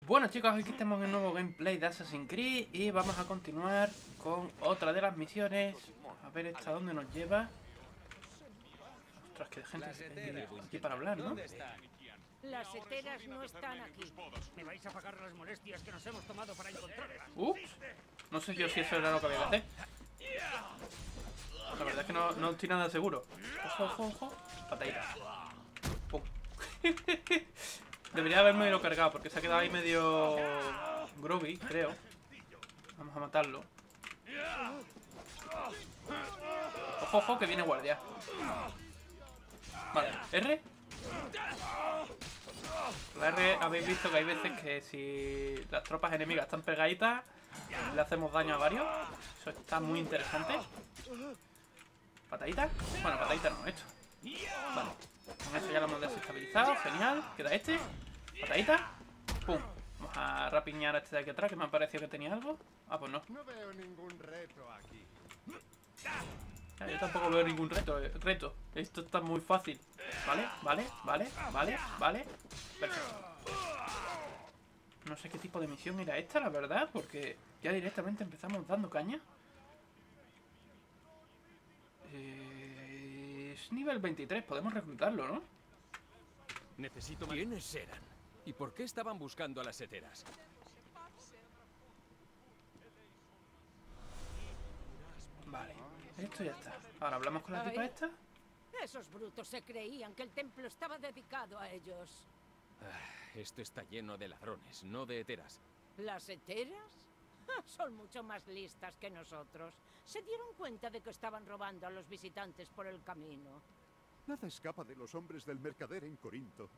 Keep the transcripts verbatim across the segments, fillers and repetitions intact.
Bueno chicos, aquí estamos en el nuevo gameplay de Assassin's Creed y vamos a continuar con otra de las misiones. A ver esta dónde nos lleva. Ostras, que gente hay aquí para hablar, ¿no? Las heteras no están aquí. Me vais a pagar las molestias que nos hemos tomado para encontrarlas. Ups, no sé yo si eso era lo que había que hacer. La verdad es que no, no estoy nada seguro. Ojo, ojo, ojo. Patadita. Pum. Debería haberme lo cargado porque se ha quedado ahí medio groggy, creo. Vamos a matarlo. Ojo, ojo, que viene guardia. Vale, R. La R habéis visto que hay veces que si las tropas enemigas están pegaditas le hacemos daño a varios. Eso está muy interesante. ¿Patadita? Bueno, patadita no, esto. Vale, con eso ya lo hemos desestabilizado. Genial, queda este. Patadita. Pum. Vamos a rapiñar a este de aquí atrás que me ha parecido que tenía algo. Ah, pues no. No veo ningún reto aquí. Ya, yo tampoco veo ningún reto, eh, reto. Esto está muy fácil. Vale, vale, vale, vale, vale. Perfecto. No sé qué tipo de misión era esta, la verdad, porque ya directamente empezamos dando caña. Eh, es nivel veintitrés, podemos reclutarlo, ¿no? Necesito... ¿Quiénes eran? ¿Y por qué estaban buscando a las heteras? Vale, esto ya está. Ahora hablamos con la tipa esta. Esos brutos se creían que el templo estaba dedicado a ellos. Ah, esto está lleno de ladrones, no de heteras. ¿Las heteras? Ah, son mucho más listas que nosotros. Se dieron cuenta de que estaban robando a los visitantes por el camino. Nada escapa de los hombres del mercader en Corinto.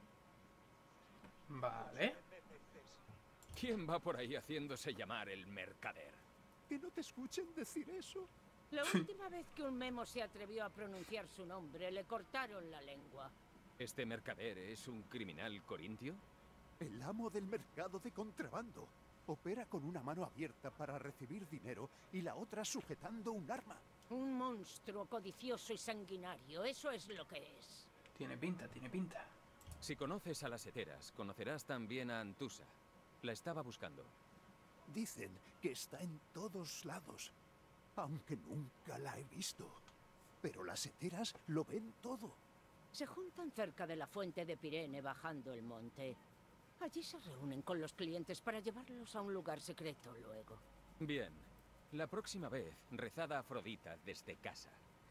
Vale. ¿Quién va por ahí haciéndose llamar el mercader? Que no te escuchen decir eso. La última vez que un memo se atrevió a pronunciar su nombre, le cortaron la lengua. ¿Este mercader es un criminal corintio? El amo del mercado de contrabando. Opera con una mano abierta para recibir dinero y la otra sujetando un arma. Un monstruo codicioso y sanguinario, eso es lo que es. Tiene pinta, tiene pinta. Si conoces a las heteras, conocerás también a Antusa. La estaba buscando. Dicen que está en todos lados, aunque nunca la he visto. Pero las heteras lo ven todo. Se juntan cerca de la fuente de Pirene bajando el monte. Allí se reúnen con los clientes para llevarlos a un lugar secreto luego. Bien. La próxima vez, rezad a Afrodita desde casa.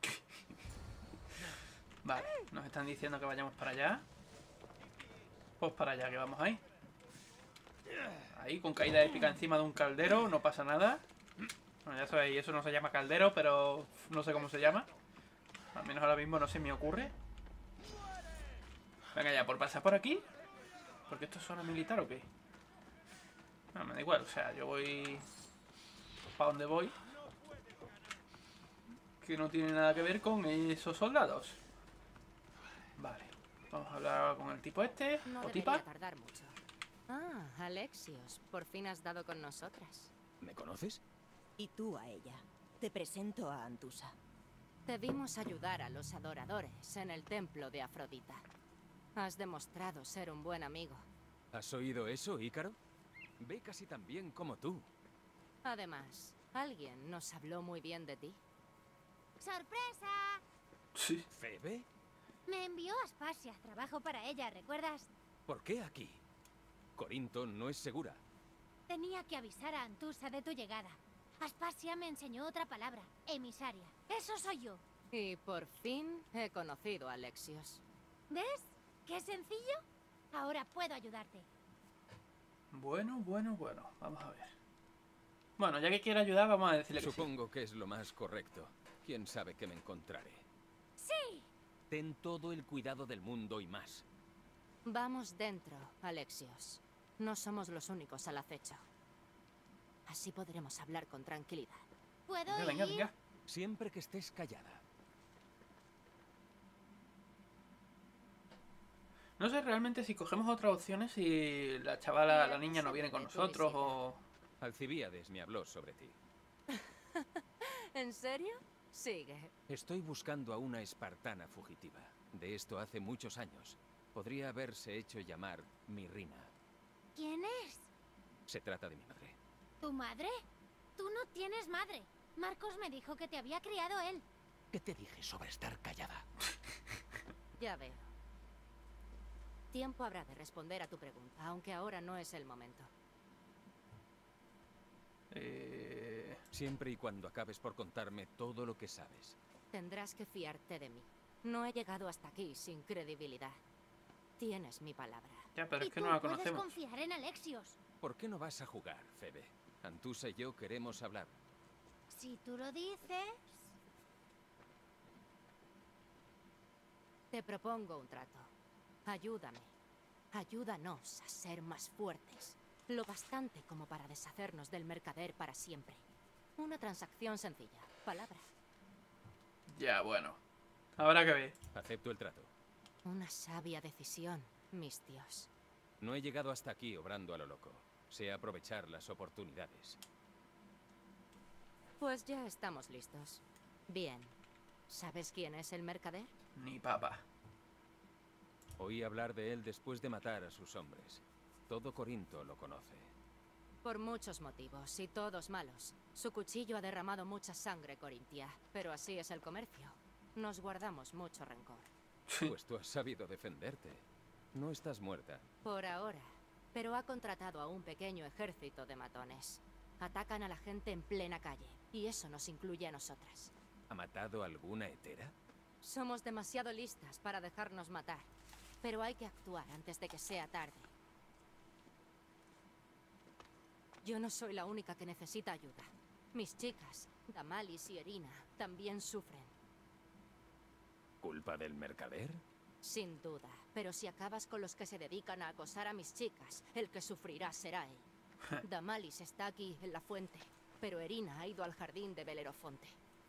Vale, nos están diciendo que vayamos para allá. Pues para allá que vamos ahí. Ahí, con caída épica encima de un caldero, no pasa nada. Bueno, ya sabéis, eso no se llama caldero, pero no sé cómo se llama. Al menos ahora mismo no se me ocurre. Venga ya, por pasar por aquí. ¿Porque esto es zona militar o qué? No, me da igual, o sea, yo voy para donde voy. Que no tiene nada que ver con esos soldados. Vale, vamos a hablar ahora con el tipo este. No o debería tipa. tardar mucho. Ah, Alexios, por fin has dado con nosotras. ¿Me conoces? Y tú a ella. Te presento a Antusa. Te vimos ayudar a los adoradores en el templo de Afrodita. Has demostrado ser un buen amigo. ¿Has oído eso, Ícaro? Ve casi tan bien como tú. Además, alguien nos habló muy bien de ti. ¡Sorpresa! Sí. ¿Febe? Me envió Aspasia. Trabajo para ella, ¿recuerdas? ¿Por qué aquí? Corinto no es segura. Tenía que avisar a Antusa de tu llegada. Aspasia me enseñó otra palabra. Emisaria. Eso soy yo. Y por fin he conocido a Alexios. ¿Ves? ¿Qué sencillo? Ahora puedo ayudarte. Bueno, bueno, bueno. Vamos a ver. Bueno, ya que quiere ayudar, vamos a decirle que sí. Supongo que es lo más correcto. ¿Quién sabe qué me encontraré? ¡Sí! Ten todo el cuidado del mundo y más. Vamos dentro, Alexios. No somos los únicos al acecho. Así podremos hablar con tranquilidad. ¿Puedo Venga, ir? venga, venga. Siempre que estés callada. No sé realmente si cogemos otras opciones, si la chavala, la niña no viene con nosotros o... Alcibíades me habló sobre ti. ¿En serio? Sigue. Estoy buscando a una espartana fugitiva. De esto hace muchos años. Podría haberse hecho llamar Mirrina. ¿Quién es? Se trata de mi madre. ¿Tu madre? Tú no tienes madre. Marcos me dijo que te había criado él. ¿Qué te dije sobre estar callada? Ya veo. Tiempo habrá de responder a tu pregunta, aunque ahora no es el momento. Eh... Siempre y cuando acabes por contarme todo lo que sabes. Tendrás que fiarte de mí. No he llegado hasta aquí sin credibilidad. Tienes mi palabra. Ya, pero y es que tú no la puedes conocemos. confiar en Alexios. ¿Por qué no vas a jugar, Febe? Antusa y yo queremos hablar. Si tú lo dices... Te propongo un trato. Ayúdame. Ayúdanos a ser más fuertes. Lo bastante como para deshacernos del mercader para siempre. Una transacción sencilla. Palabra. Ya, bueno. Habrá que ver. Acepto el trato. Una sabia decisión, mis tíos. No he llegado hasta aquí obrando a lo loco. Sé aprovechar las oportunidades. Pues ya estamos listos. Bien. ¿Sabes quién es el mercader? Ni papa. Oí hablar de él después de matar a sus hombres. Todo Corinto lo conoce. Por muchos motivos, y todos malos. Su cuchillo ha derramado mucha sangre corintia, pero así es el comercio. Nos guardamos mucho rencor. Pues tú has sabido defenderte. No estás muerta. Por ahora. Pero ha contratado a un pequeño ejército de matones. Atacan a la gente en plena calle, y eso nos incluye a nosotras. ¿Ha matado a alguna hetera? Somos demasiado listas para dejarnos matar. Pero hay que actuar antes de que sea tarde. Yo no soy la única que necesita ayuda. Mis chicas, Damalis y Erina, también sufren. ¿Culpa del mercader? Sin duda. Pero si acabas con los que se dedican a acosar a mis chicas, el que sufrirá será él. Damalis está aquí, en la fuente. Pero Erina ha ido al jardín de Belerofonte.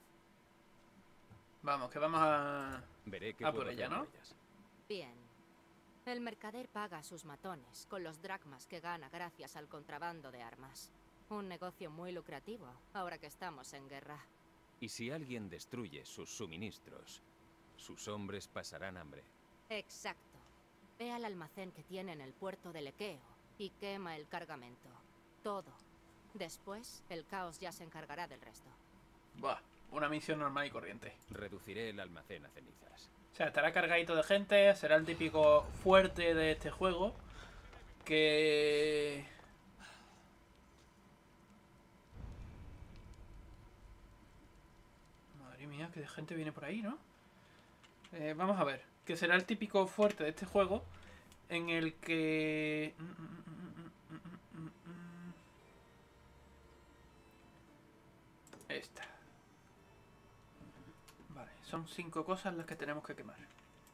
Vamos, que vamos a... Veré qué Ah, puedo por ella, hacer ¿no? por ellas. Bien. El mercader paga a sus matones con los dracmas que gana gracias al contrabando de armas. Un negocio muy lucrativo, ahora que estamos en guerra. Y si alguien destruye sus suministros, sus hombres pasarán hambre. Exacto. Ve al almacén que tiene en el puerto de Lequeo y quema el cargamento. Todo. Después, el caos ya se encargará del resto. Buah, una misión normal y corriente. Reduciré el almacén a cenizas. O sea, estará cargadito de gente, será el típico fuerte de este juego. Que... Madre mía, que de gente viene por ahí, ¿no? Eh, vamos a ver. Que será el típico fuerte de este juego. En el que... Esta. Vale, son cinco cosas las que tenemos que quemar.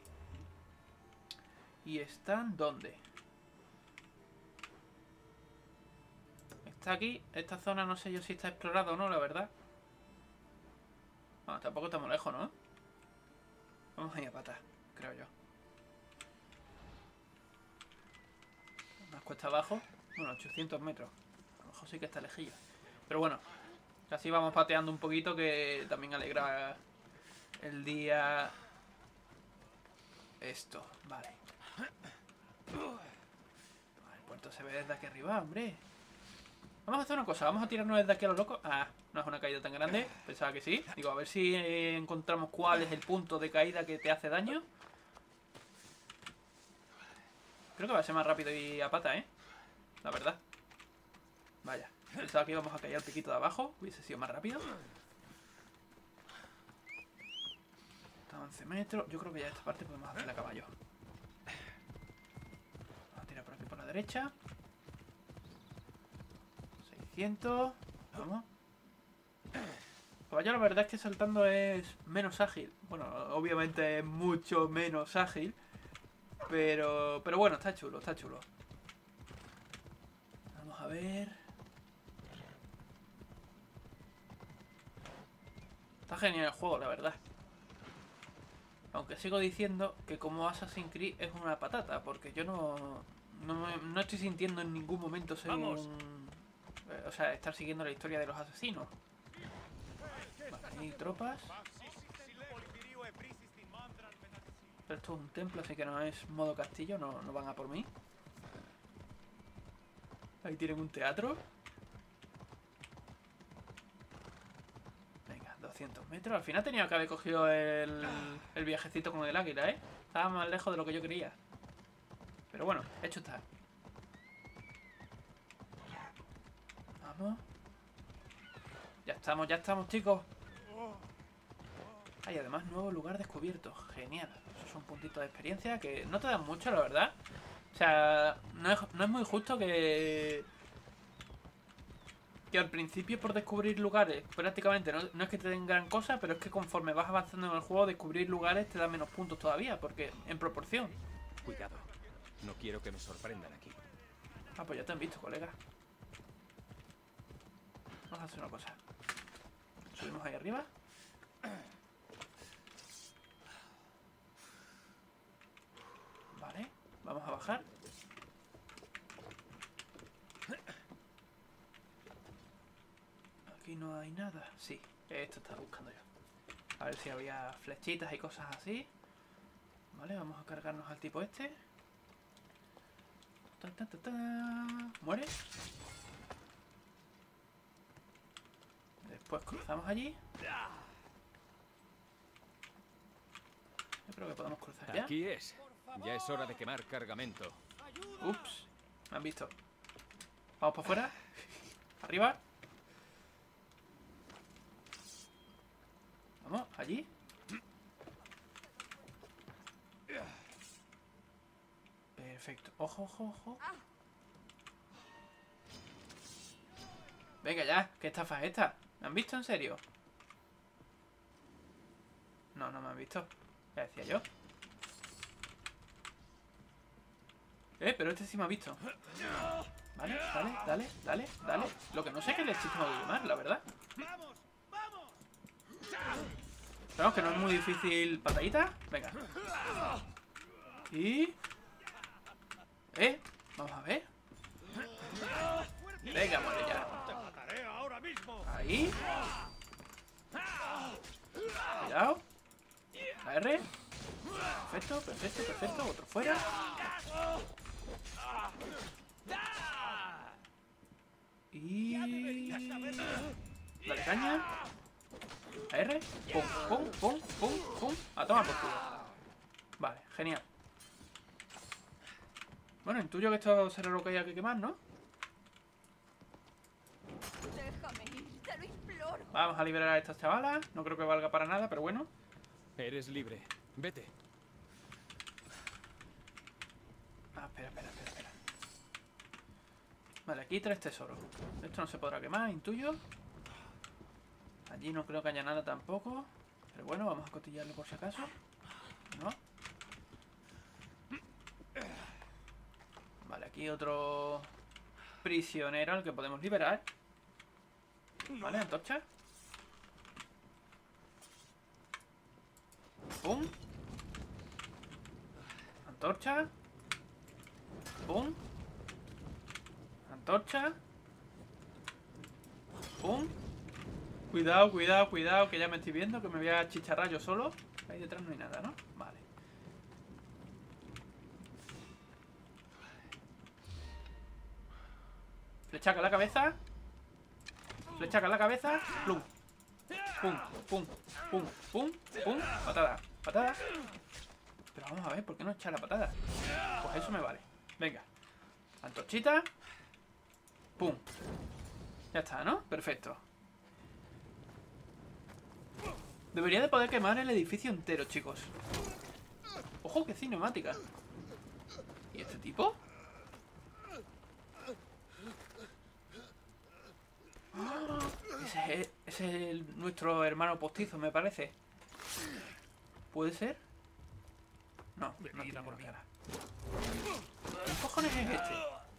¿Y están dónde? Está aquí. Esta zona no sé yo si está explorada o no, la verdad. Bueno, tampoco estamos lejos, ¿no? Vamos a ir a patas, creo yo. Más cuesta abajo. Bueno, ochocientos metros. A lo mejor sí que está lejillo. Pero bueno, así vamos pateando un poquito, que también alegra el día. Esto, vale. El puerto se ve desde aquí arriba, hombre. Vamos a hacer una cosa, vamos a tirarnos desde aquí a lo loco. Ah, no es una caída tan grande. Pensaba que sí. Digo, a ver si eh, encontramos cuál es el punto de caída que te hace daño. Creo que va a ser más rápido y a pata, ¿eh? La verdad. Vaya. Pensaba que íbamos a caer al piquito de abajo. Hubiese sido más rápido. Está a once metros. Yo creo que ya esta parte podemos hacerla a caballo. Vamos a tirar por aquí por la derecha. seiscientos. Vamos. Caballo, la verdad es que saltando es menos ágil. Bueno, obviamente es mucho menos ágil. Pero, pero bueno, está chulo, está chulo. Vamos a ver. Está genial el juego, la verdad. Aunque sigo diciendo que como Assassin's Creed es una patata, porque yo no, no, me- no estoy sintiendo en ningún momento ser Vamos. un... eh, O sea, estar siguiendo la historia de los asesinos. Vale, hay tropas. Pero esto es un templo, así que no es modo castillo, no, no van a por mí. Ahí tienen un teatro. Venga, doscientos metros. Al final tenía que haber cogido el, el viajecito con el águila, ¿eh? Estaba más lejos de lo que yo quería. Pero bueno, hecho está. Vamos. Ya estamos, ya estamos, chicos. Hay además nuevo lugar descubierto. Genial. Esos son puntitos de experiencia que no te dan mucho, la verdad. O sea, no es, no es muy justo que... Que al principio por descubrir lugares, prácticamente no, no es que te den gran cosa, pero es que conforme vas avanzando en el juego, descubrir lugares te da menos puntos todavía, porque en proporción. Cuidado. No quiero que me sorprendan aquí. Ah, pues ya te han visto, colega. Vamos a hacer una cosa. Subimos ahí arriba. Vale, vamos a bajar. Aquí no hay nada. Sí, esto estaba buscando yo. A ver si había flechitas y cosas así. Vale, vamos a cargarnos al tipo este. Ta, ta, ta, ta. Muere. Después cruzamos allí. Yo creo que podemos cruzar ya. Aquí es. Ya es hora de quemar cargamento. Ups, me han visto. Vamos para afuera. Arriba. Vamos, allí. Perfecto. Ojo, ojo, ojo. Venga ya, ¿qué estafa es esta? ¿Me han visto en serio? No, no me han visto. Ya decía yo. Eh, pero este sí me ha visto. Vale, dale, dale, dale, dale. Lo que no sé es que el sistema de quemar, la verdad. Pero que no es muy difícil. Patadita. Venga. Y... Eh, vamos a ver. Venga, muere ya. Ahí. Cuidado. A R. Perfecto, perfecto, perfecto. Otro fuera. Y... Dale caña. A R. Pum, pum, pum, pum, pum. A tomar por culo. Vale, genial. Bueno, intuyo que esto será lo que haya que quemar, ¿no? Déjame ir, te lo imploro. Vamos a liberar a estas chavalas. No creo que valga para nada, pero bueno. Eres libre. Vete. Ah, espera, espera, espera, espera. Vale, aquí tres tesoros. Esto no se podrá quemar, intuyo. Allí no creo que haya nada tampoco. Pero bueno, vamos a cotillarlo por si acaso. No. Vale, aquí otro prisionero al que podemos liberar. Vale, antorcha. Pum. Antorcha. Pum. Antorcha. Pum. Cuidado, cuidado, cuidado, que ya me estoy viendo, que me voy a chicharrar yo solo. Ahí detrás no hay nada, ¿no? Vale. Flechaca a la cabeza. Flechaca a la cabeza. Plum. Pum, pum, pum, pum, pum. Patada, patada. Pero vamos a ver, ¿por qué no echar la patada? Pues eso me vale. Venga. Antorchita. Pum. Ya está, ¿no? Perfecto. Debería de poder quemar el edificio entero, chicos. Ojo, qué cinemática. ¿Y este tipo? ¡Ah! Ese es, ese es el- nuestro hermano postizo, me parece. ¿Puede ser? No, no tiene por cara. ¿Qué cojones es este?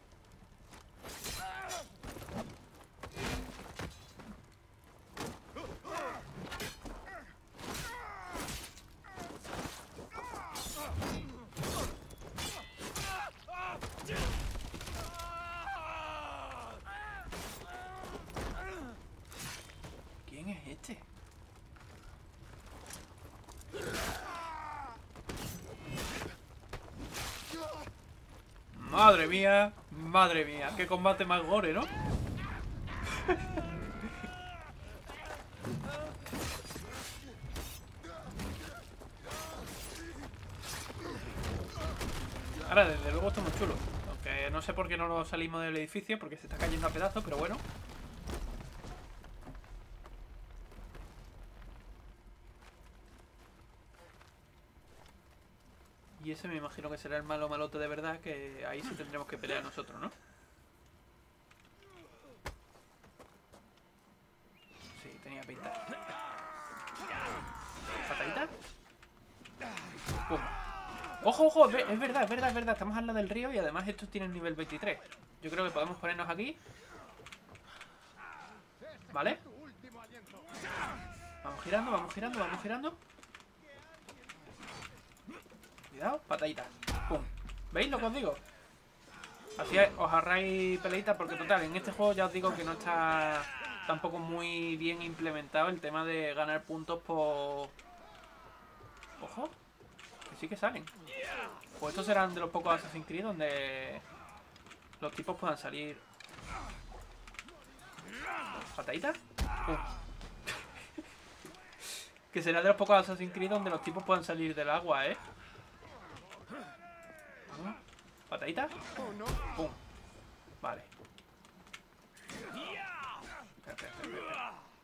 ¿Quién es este? Madre mía, Madre mía, qué combate más gore, ¿no? Ahora, desde luego está muy chulo. Aunque no sé por qué no lo salimos del edificio, porque se está cayendo a pedazos, pero bueno. Y ese me imagino que será el malo malote de verdad, que ahí sí tendremos que pelear nosotros, ¿no? Sí, tenía pinta. ¿Patadita? ¡Pum! ¡Ojo, ojo! Es verdad, es verdad, es verdad. Estamos al lado del río y además estos tienen nivel veintitrés. Yo creo que podemos ponernos aquí. ¿Vale? Vamos girando, vamos girando, vamos girando. Cuidado, patadita. ¡Pum! ¿Veis lo que os digo? Así os ahorráis peleitas porque total, en este juego ya os digo que no está tampoco muy bien implementado el tema de ganar puntos por... Ojo, que sí que salen. Pues estos serán de los pocos Assassin's Creed donde los tipos puedan salir. ¿Patadita? ¡Pum! Que será de los pocos Assassin's Creed donde los tipos puedan salir del agua, ¿eh? ¿Patadita? ¡Pum! Vale. Espera, espera, espera, espera.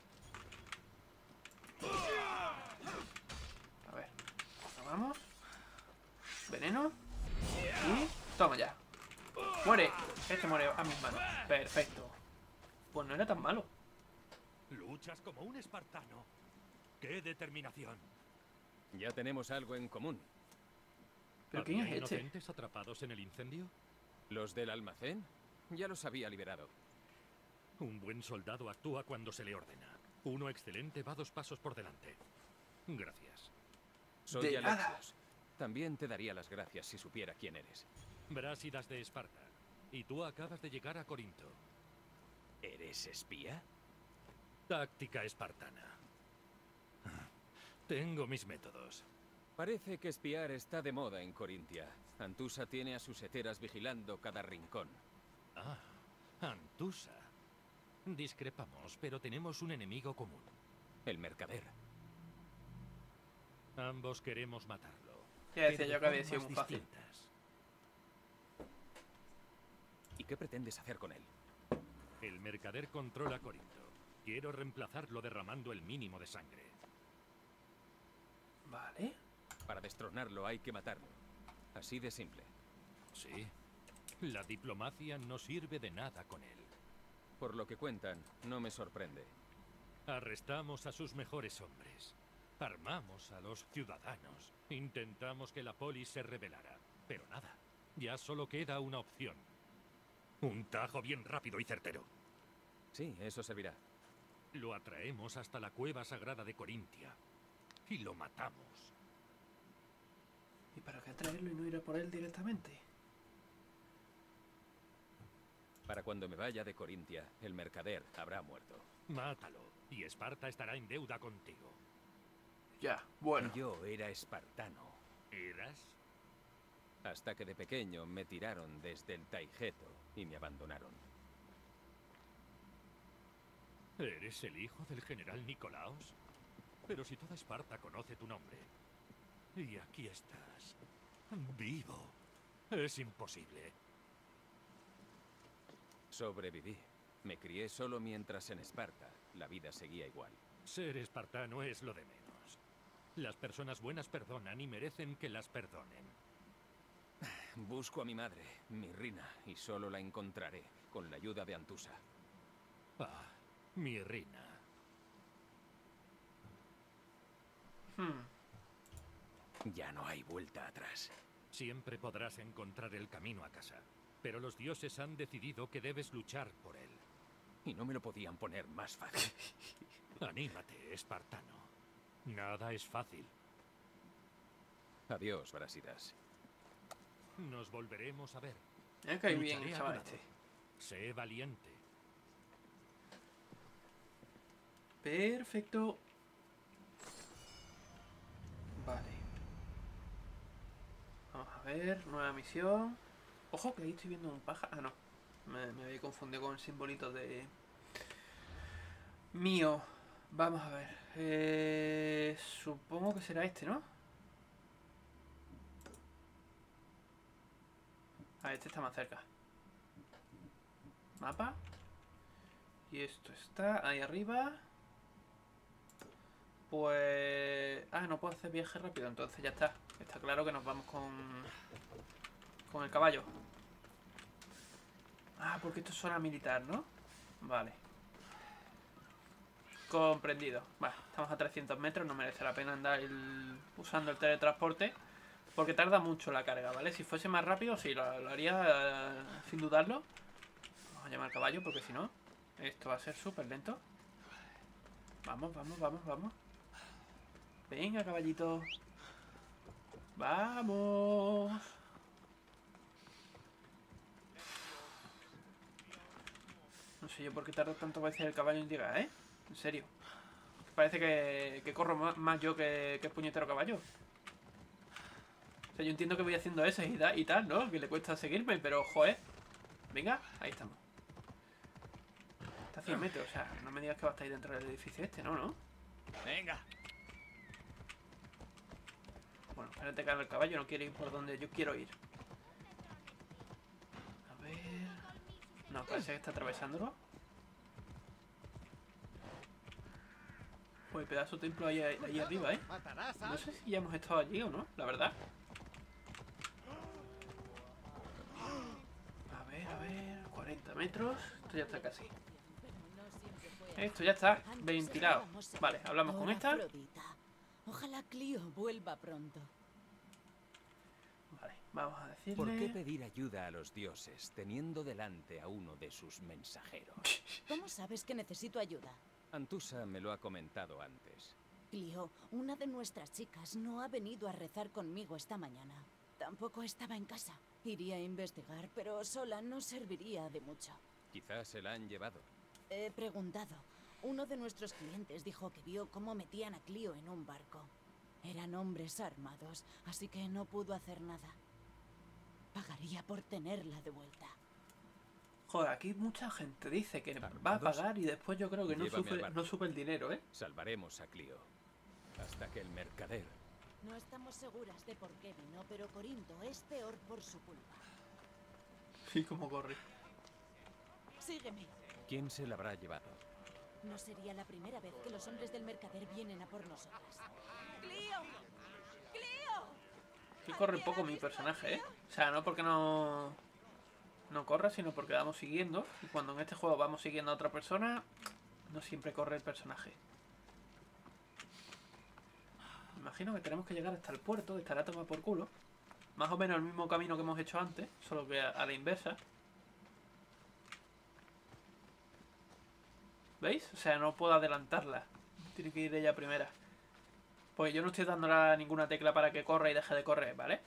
A ver. Vamos. Veneno. Y... toma ya. ¡Muere! Este muere a mis manos. Perfecto. Pues no era tan malo. Luchas como un espartano. ¡Qué determinación! Ya tenemos algo en común. ¿Pero quién es ¿Había este? inocentes atrapados en el incendio? ¿Los del almacén? Ya los había liberado. Un buen soldado actúa cuando se le ordena. Uno excelente va dos pasos por delante. Gracias. Soy De nada. Alexios. También te daría las gracias si supiera quién eres. Brásidas de Esparta. Y tú acabas de llegar a Corinto. ¿Eres espía? Táctica espartana. Tengo mis métodos. Parece que espiar está de moda en Corintia. Antusa tiene a sus heteras vigilando cada rincón. Ah, Antusa. Discrepamos, pero tenemos un enemigo común. El mercader. Ambos queremos matarlo. Ya decía pero yo de que había sido formas muy fácil. distintas. ¿Y qué pretendes hacer con él? El mercader controla Corinto. Quiero reemplazarlo derramando el mínimo de sangre. Vale. Para destronarlo hay que matarlo. Así de simple. Sí. La diplomacia no sirve de nada con él. Por lo que cuentan, no me sorprende. Arrestamos a sus mejores hombres. Armamos a los ciudadanos. Intentamos que la polis se rebelara. Pero nada. Ya solo queda una opción. Un tajo bien rápido y certero. Sí, eso servirá. Lo atraemos hasta la cueva sagrada de Corintia. Y lo matamos. ¿Y para qué traerlo y no ir a por él directamente? Para cuando me vaya de Corintia, el mercader habrá muerto. Mátalo. Y Esparta estará en deuda contigo. Ya, bueno. Yo era espartano. ¿Eras? Hasta que de pequeño me tiraron desde el Taigeto y me abandonaron. ¿Eres el hijo del general Nicolaos? Pero si toda Esparta conoce tu nombre. Y aquí estás. Vivo. Es imposible. Sobreviví. Me crié solo mientras en Esparta la vida seguía igual. Ser espartano es lo de menos. Las personas buenas perdonan y merecen que las perdonen. Busco a mi madre, Mirrina, y solo la encontraré con la ayuda de Antusa. Ah, Mirrina. Hmm. Ya no hay vuelta atrás. Siempre podrás encontrar el camino a casa. Pero los dioses han decidido que debes luchar por él. Y no me lo podían poner más fácil. Anímate, espartano. Nada es fácil. Adiós, Brásidas. Nos volveremos a ver. Me cae bien Lucharé el a chaval tu lado. este. Sé valiente. Perfecto. Vale. Vamos a ver, nueva misión. Ojo que ahí estoy viendo un pájaro. Ah, no. Me, me había confundido con el simbolito de... mío. Vamos a ver. Eh, supongo que será este, ¿no? Ah, este está más cerca. Mapa. Y esto está ahí arriba. Pues... Ah, no puedo hacer viaje rápido, entonces ya está. Está claro que nos vamos con... con el caballo. Ah, porque esto es zona militar, ¿no? Vale. Comprendido. Vale, estamos a trescientos metros. No merece la pena andar el... usando el teletransporte, porque tarda mucho la carga, ¿vale? Si fuese más rápido, sí, lo, lo haría eh, sin dudarlo. Vamos a llamar al caballo, porque si no, esto va a ser súper lento. Vamos, vamos, vamos, vamos. Venga, caballito. Vamos. No sé yo por qué tardo tanto veces el caballo en llegar, ¿eh? En serio. Parece que, que corro más, más yo que, que el puñetero caballo. O sea, yo entiendo que voy haciendo eso y, da, y tal, ¿no? Que le cuesta seguirme, pero joder. Venga, ahí estamos. Está a cien metros, o sea, no me digas que va a estar ahí dentro del edificio este, ¿no? ¿No? Venga. Bueno, espérate que ahora el caballo no quiere ir por donde yo quiero ir. A ver... No, parece que está atravesándolo. Pues pedazo de templo ahí, ahí arriba, ¿eh? No sé si ya hemos estado allí o no, la verdad. A ver, a ver... cuarenta metros. Esto ya está casi. Esto ya está ventilado. Vale, hablamos con esta. Afrodita. Ojalá Clio vuelva pronto. Vale, vamos a decirle... ¿Por qué pedir ayuda a los dioses teniendo delante a uno de sus mensajeros? ¿Cómo sabes que necesito ayuda? Antusa me lo ha comentado antes. Clio, una de nuestras chicas no ha venido a rezar conmigo esta mañana. Tampoco estaba en casa. Iría a investigar, pero sola no serviría de mucho. Quizás se la han llevado. He preguntado. Uno de nuestros clientes dijo que vio cómo metían a Clio en un barco. Eran hombres armados, así que no pudo hacer nada. Pagaría por tenerla de vuelta. Joder, aquí mucha gente dice que va a pagar y después yo creo que no Llévame al sube, barco. no sube el dinero, ¿eh? Salvaremos a Clio. Hasta que el mercader... No estamos seguras de por qué vino, pero Corinto es peor por su culpa. Sí, como corre. Sígueme. ¿Quién se la habrá llevado? No sería la primera vez que los hombres del mercader vienen a por nosotras. ¡Clio! ¡Clio! Que corre poco mi personaje, ¿eh? O sea, no porque no... no corra, sino porque vamos siguiendo. Y cuando en este juego vamos siguiendo a otra persona, no siempre corre el personaje. Me imagino que tenemos que llegar hasta el puerto, que estará tomado por culo. Más o menos el mismo camino que hemos hecho antes, solo que a, a la inversa. ¿Veis? O sea, no puedo adelantarla. Tiene que ir ella primera. Pues yo no estoy dándole a ninguna tecla para que corra y deje de correr, ¿vale?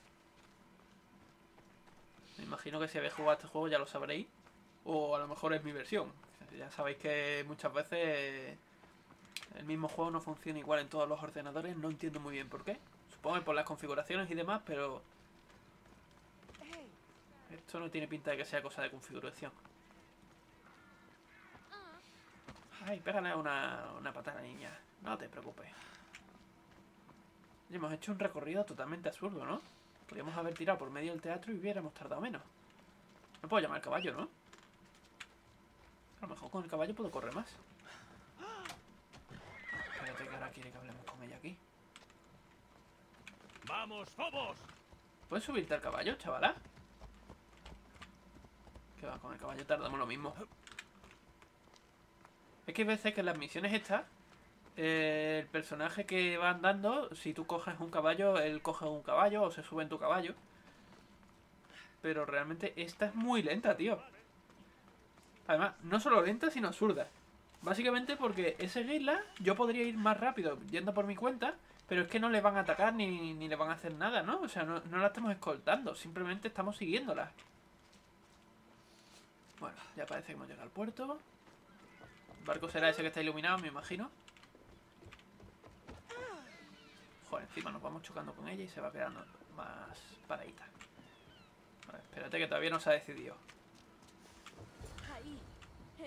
Me imagino que si habéis jugado este juego ya lo sabréis. O a lo mejor es mi versión. Ya sabéis que muchas veces el mismo juego no funciona igual en todos los ordenadores. No entiendo muy bien por qué. Supongo que por las configuraciones y demás, pero... esto no tiene pinta de que sea cosa de configuración. Ay, pégale una, una patada, niña. No te preocupes. Y hemos hecho un recorrido totalmente absurdo, ¿no? Podríamos haber tirado por medio del teatro y hubiéramos tardado menos. No puedo llamar al caballo, ¿no? A lo mejor con el caballo puedo correr más. Espérate que ahora quiere que hablemos con ella aquí. ¡Vamos, Phobos! ¿Puedes subirte al caballo, chavala? Que va, con el caballo tardamos lo mismo. Es que hay veces que en las misiones estas, eh, el personaje que va andando, si tú coges un caballo, él coge un caballo o se sube en tu caballo. Pero realmente esta es muy lenta, tío. Además, no solo lenta, sino absurda. Básicamente porque es seguirla, yo podría ir más rápido yendo por mi cuenta, pero es que no le van a atacar ni, ni le van a hacer nada, ¿no? O sea, no, no la estamos escoltando, simplemente estamos siguiéndola. Bueno, ya parece que hemos llegado al puerto. El barco será ese que está iluminado, me imagino. Joder, encima nos vamos chocando con ella y se va quedando más paradita. Vale, espérate que todavía no se ha decidido.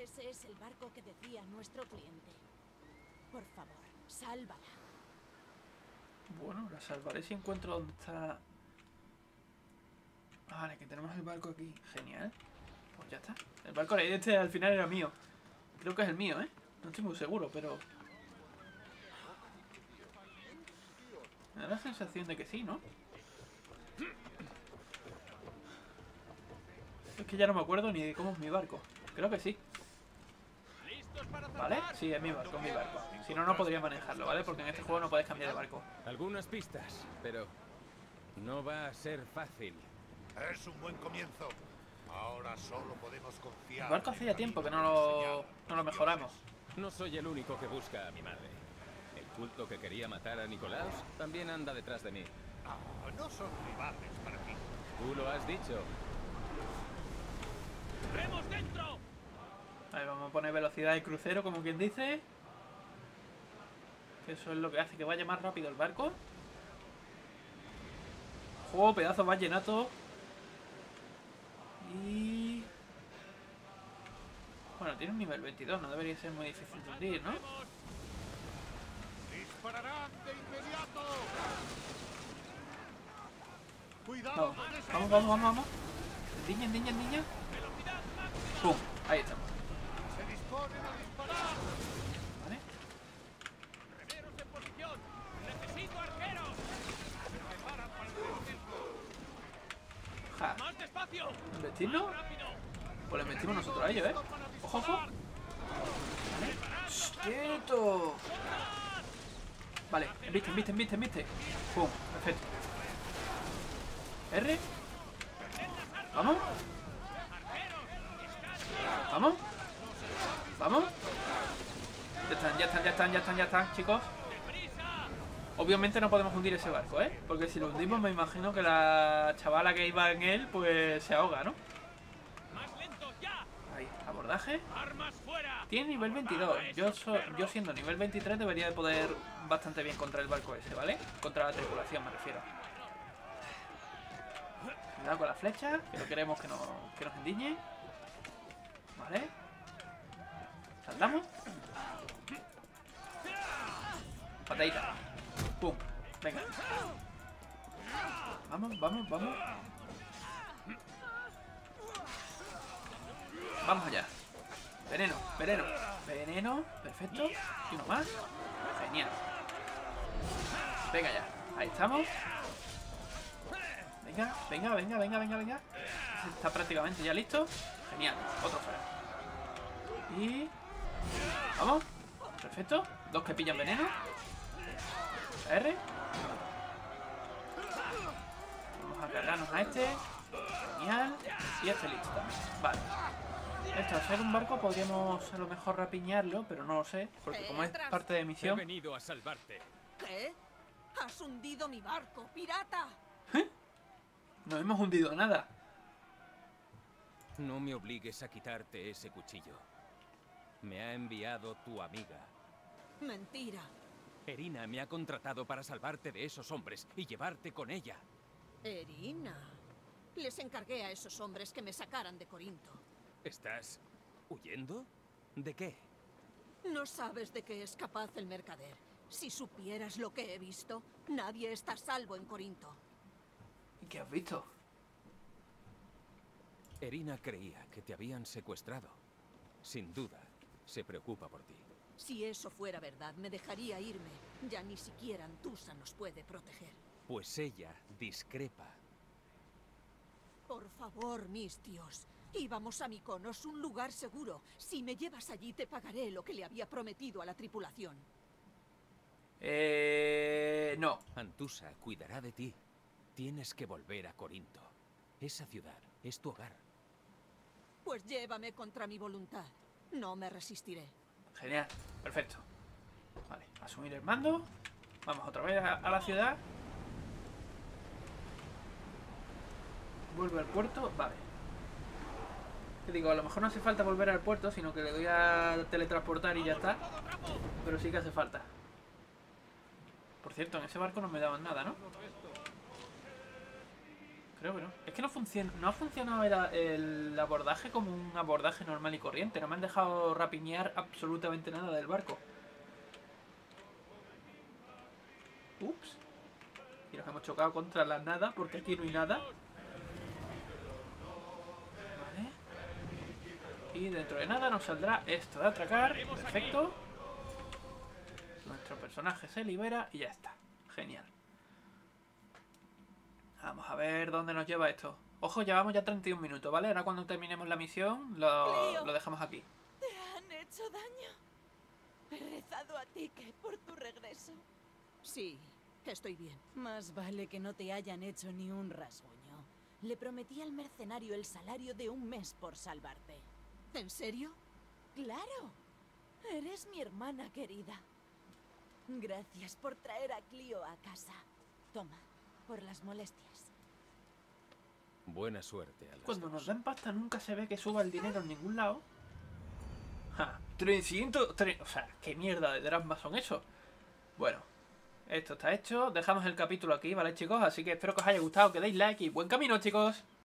Ese es el barco que decía nuestro cliente. Por favor, sálvala. Bueno, la salvaré si encuentro dónde está... Vale, que tenemos el barco aquí. Genial. Pues ya está. El barco de este al final era mío. Creo que es el mío, ¿eh? No estoy muy seguro, pero... Me da la sensación de que sí, ¿no? Es que ya no me acuerdo ni de cómo es mi barco. Creo que sí. ¿Vale? Sí, es mi barco, es mi barco. Si no, no podría manejarlo, ¿vale? Porque en este juego no puedes cambiar de barco. Algunas pistas, pero no va a ser fácil. Es un buen comienzo. Ahora solo podemos confiar. El barco hace ya tiempo que no lo, no lo mejoramos. No soy el único que busca a mi madre. El culto que quería matar a Nicolaus también anda detrás de mí. Ah, no son rivales para ti. Tú lo has dicho. ¡Vemos dentro! Ahí vamos a poner velocidad de crucero, como quien dice. Que eso es lo que hace que vaya más rápido el barco. ¡Oh, pedazo más llenato! Y... Bueno, tiene un nivel veintidós, no debería ser muy difícil de hundir, ¿no? ¡Dispararán de inmediato! ¡Cuidado Vamos, con esa vamos, vamos, vamos, vamos. Niña, niña, niña. ¡Pum! Ahí estamos. ¡Se disponen a disparar! ¿Vale? ¡Remeros en posición! ¡Necesito arqueros! ¡Se preparan para el movimiento! Ja. ¡Más despacio! ¿Investirlo? ¡Rápido! Pues le investimos nosotros a ellos, ¿eh? ¡Ojo, ojo! ¿Vale? ¡Shh, ¡quieto! Vale, embiste, embiste, embiste, embiste. ¡Pum! Perfecto. R. ¿Vamos? ¿Vamos? ¿Vamos? Ya están, ya están, ya están, ya están, ya están, chicos. Obviamente no podemos hundir ese barco, ¿eh? Porque si lo hundimos me imagino que la chavala que iba en él, pues se ahoga, ¿no? Ahí, abordaje. Tiene nivel veintidós. Yo, so, yo siendo nivel veintitrés debería de poder bastante bien contra el barco ese, ¿vale? Contra la tripulación me refiero. Cuidado con la flecha, que no queremos que nos, que nos endiñe. Vale. Saltamos. Patadita. Pum. Venga. Vamos, vamos, vamos. Vamos allá. Veneno, veneno. Veneno. Perfecto. Y uno más. Genial. Venga ya. Ahí estamos. Venga, venga, venga, venga, venga, venga. Está prácticamente ya listo. Genial. Otro fuera. Y... Vamos. Perfecto. Dos que pillan veneno. R. Vamos a cargarnos a este. Genial. Y este listo también. Vale. Esto, al ser un barco podríamos a lo mejor rapiñarlo, pero no lo sé. Porque como es parte de He misión... venido a salvarte. ¿Qué? ¡Has hundido mi barco, pirata! ¿Eh? No hemos hundido nada. No me obligues a quitarte ese cuchillo. Me ha enviado tu amiga. Mentira. Erina me ha contratado para salvarte de esos hombres y llevarte con ella. Erina. Les encargué a esos hombres que me sacaran de Corinto. ¿Estás huyendo? ¿De qué? No sabes de qué es capaz el mercader. Si supieras lo que he visto, nadie está a salvo en Corinto. ¿Y qué has visto? Erina creía que te habían secuestrado. Sin duda, se preocupa por ti. Si eso fuera verdad, me dejaría irme. Ya ni siquiera Antusa nos puede proteger. Pues ella discrepa. Por favor, mis tíos. Íbamos a Mykonos, un lugar seguro. Si me llevas allí, te pagaré lo que le había prometido a la tripulación. Eh... No. Antusa cuidará de ti. Tienes que volver a Corinto. Esa ciudad es tu hogar. Pues llévame contra mi voluntad. No me resistiré. Genial, perfecto. Vale, asumir el mando. Vamos otra vez a, a la ciudad. Vuelve al puerto, vale. Te digo, a lo mejor no hace falta volver al puerto, sino que le doy a teletransportar y ya está. Pero sí que hace falta. Por cierto, en ese barco no me daban nada, ¿no? Creo que no. Es que no funciona, no ha funcionado el, el abordaje como un abordaje normal y corriente. No me han dejado rapiñar absolutamente nada del barco. Ups. Y nos hemos chocado contra la nada, porque aquí no hay nada. Vale. Y dentro de nada nos saldrá esto de atracar. Perfecto. Nuestro personaje se libera y ya está. Genial. Vamos a ver dónde nos lleva esto. Ojo, llevamos ya treinta y un minutos, ¿vale? Ahora cuando terminemos la misión lo, lo dejamos aquí. ¿Te han hecho daño? He rezado a ti que por tu regreso. Sí, estoy bien. Más vale que no te hayan hecho ni un rasguño. Le prometí al mercenario el salario de un mes por salvarte. ¿En serio? ¡Claro! Eres mi hermana querida. Gracias por traer a Clio a casa. Toma, por las molestias. Buena suerte a las Cuando dos. nos dan pasta nunca se ve que suba el dinero en ningún lado. Ja, trescientos... tre- O sea, ¿qué mierda de drama son esos? Bueno, esto está hecho. Dejamos el capítulo aquí, ¿vale, chicos? Así que espero que os haya gustado, que deis like y buen camino, chicos.